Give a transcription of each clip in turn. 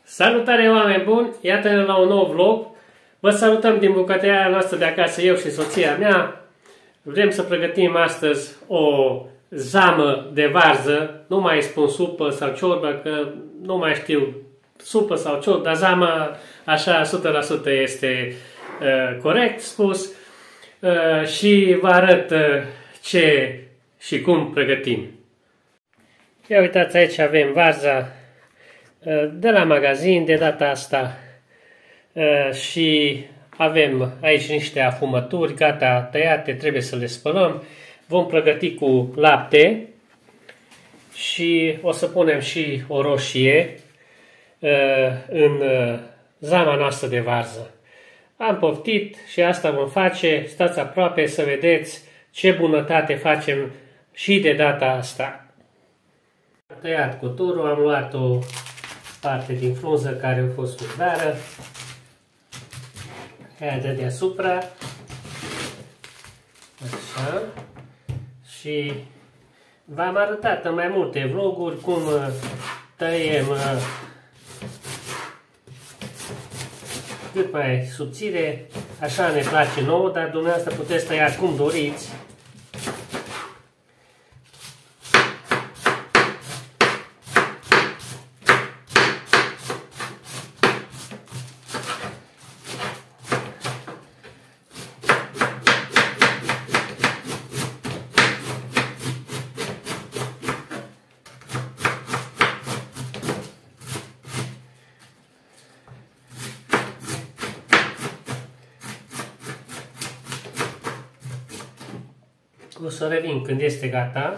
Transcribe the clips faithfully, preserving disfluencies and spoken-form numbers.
Salutare, oameni buni! Iată-ne la un nou vlog. Vă salutăm din bucătăria noastră de acasă, eu și soția mea. Vrem să pregătim astăzi o zamă de varză. Nu mai spun supă sau ciorbă, că nu mai știu supă sau ciorbă, dar zama așa o sută la sută este uh, corect spus. Uh, și vă arăt uh, ce și cum pregătim. Ia uitați, aici avem varza de la magazin de data asta și avem aici niște afumături gata tăiate, trebuie să le spălăm. Vom pregăti cu lapte și o să punem și o roșie în zama noastră de varză. Am poftit și asta vom face, stați aproape să vedeți ce bunătate facem și de data asta. Am tăiat cuturul, am luat o parte din frunză care a fost urdară, aia de deasupra, așa, și v-am arătat în mai multe vloguri cum tăiem cât mai subțire, așa ne place nouă, dar dumneavoastră puteți tăia cum doriți. O să revin când este gata.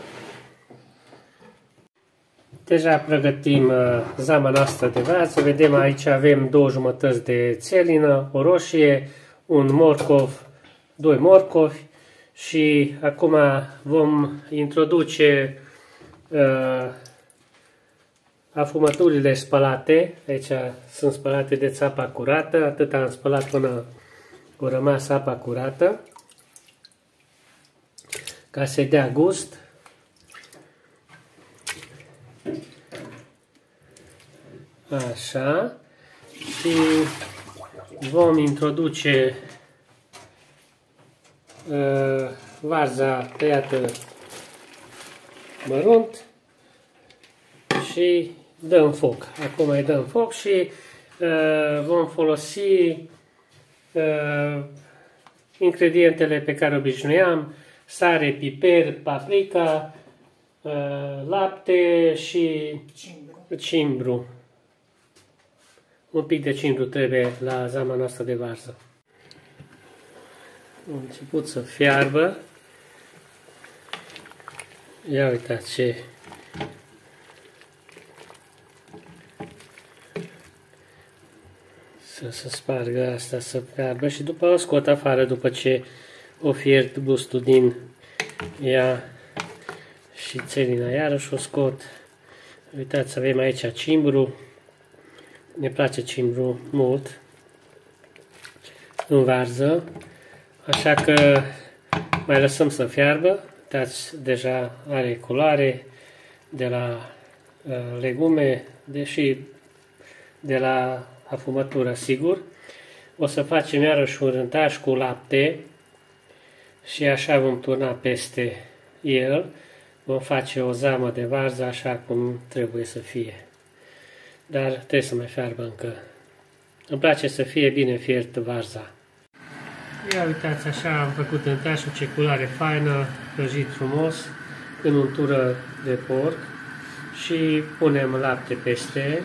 Deja pregătim uh, zama noastră de varză. Vedem aici avem două jumătăți de țelină, o roșie, un morcov, doi morcovi și acum vom introduce uh, afumăturile spălate. Aici sunt spălate de apa curată, atât am spălat până a rămas apa curată, ca să dea gust. Așa. Și vom introduce uh, varza tăiată mărunt și dăm foc. Acum îi dăm foc și uh, vom folosi uh, ingredientele pe care obișnuiam: sare, piper, paprika, lapte și cimbru. cimbru. Un pic de cimbru trebuie la zama noastră de varză. Am început să fiarbă. Ia uitați ce să se spargă asta, să fiarbă și după o scot afară după ce o fiert gustul din ea și țelina, iarăși o scot. Uitați, avem aici cimbru, ne place cimbru mult în varză, așa că mai lăsăm să fiarbă. Uitați, deja are culoare de la uh, legume, deși de la afumătură, sigur. O să facem iarăși un rântaș cu lapte și așa vom turna peste el. Vom face o zamă de varză așa cum trebuie să fie. Dar trebuie să mai fiarbă încă. Îmi place să fie bine fiert varza. Ia uitați, așa am făcut rântașul, ce culoare faină, prăjit frumos, în untură de porc și punem lapte peste.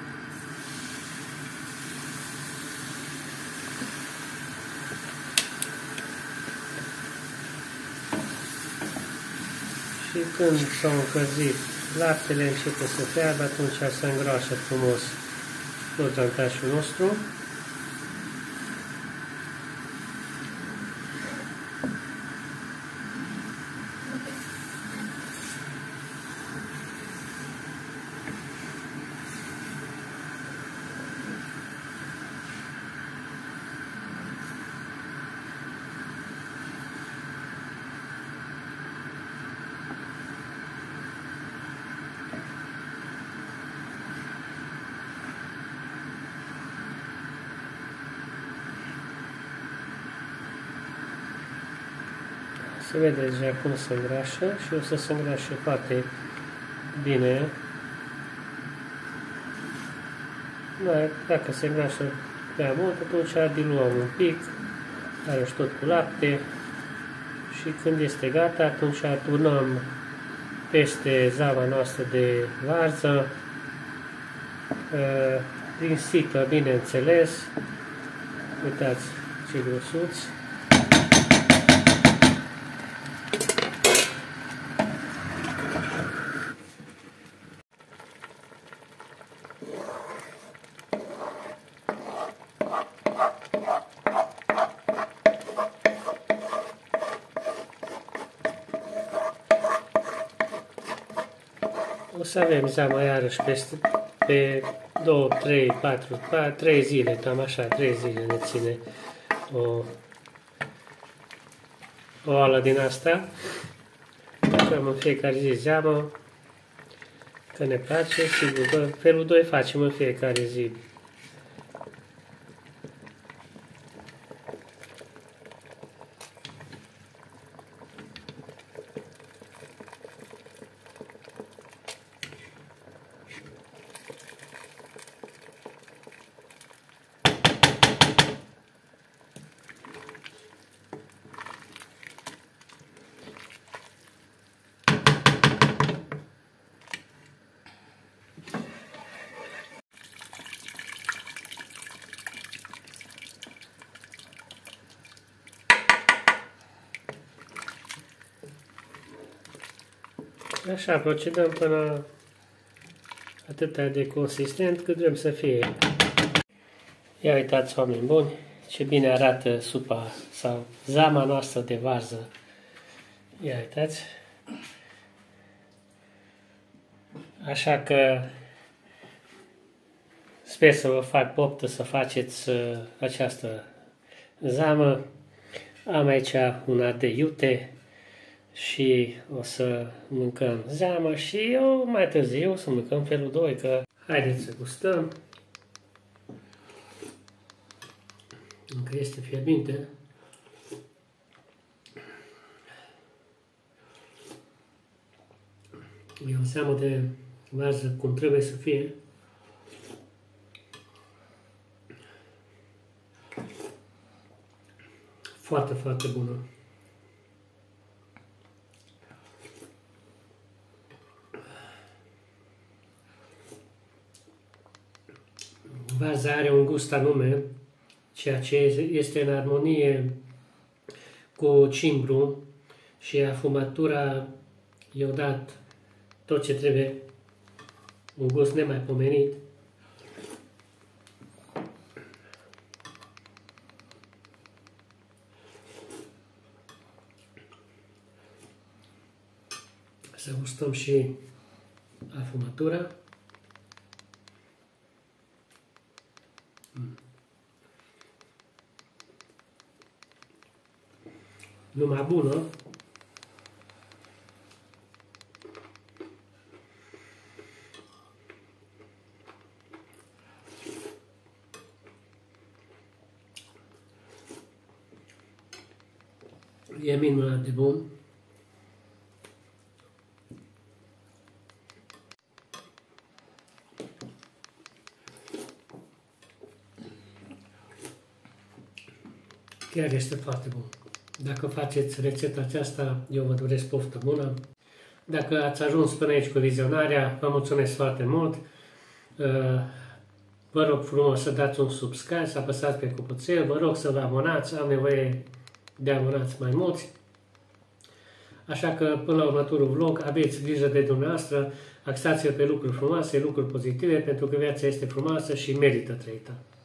Și când s-au încălzit laptele, începe să fiarbă, atunci se îngroașă frumos tot rantașul nostru. Se vede deja cum se îngrașă și o să se îngrașe foarte bine. Dacă se îngrașă prea mult, atunci diluăm un pic, iarăși tot cu lapte și când este gata, atunci turnăm peste zama noastră de varză, din sită, bineînțeles. Uitați ce grosuți. O să avem zama iarăși peste, pe două, trei, patru, trei zile, cam așa, trei zile ne ține o, o oală din asta. Facem în fiecare zi zeamă, că ne place, sigur, felul doi facem în fiecare zi. Așa procedăm până atâta de consistent cât vrem să fie. Ia uitați, oameni buni, ce bine arată supa sau zama noastră de varză. Ia uitați. Așa că sper să vă fac poftă să faceți această zamă. Am aici un ardei iute și o să mâncăm zeamă și eu mai târziu o să mâncăm felul doi, că haideți să gustăm. Încă este fierbinte. E o seamă de varză cum trebuie să fie. Foarte, foarte bună. Varza are un gust anume, ceea ce este în armonie cu cimbru și afumatura i-a dat tot ce trebuie, un gust nemaipomenit. Să gustăm și afumatura. Numai bună. E minunat de bun. Chiar este foarte bun. Dacă faceți rețeta aceasta, eu vă doresc poftă bună. Dacă ați ajuns până aici cu vizionarea, vă mulțumesc foarte mult. Vă rog frumos să dați un subscribe, să apăsați pe clopoțel, vă rog să vă abonați, am nevoie de abonați mai mulți. Așa că până la următorul vlog, aveți grijă de dumneavoastră, axați-vă pe lucruri frumoase, lucruri pozitive, pentru că viața este frumoasă și merită trăită.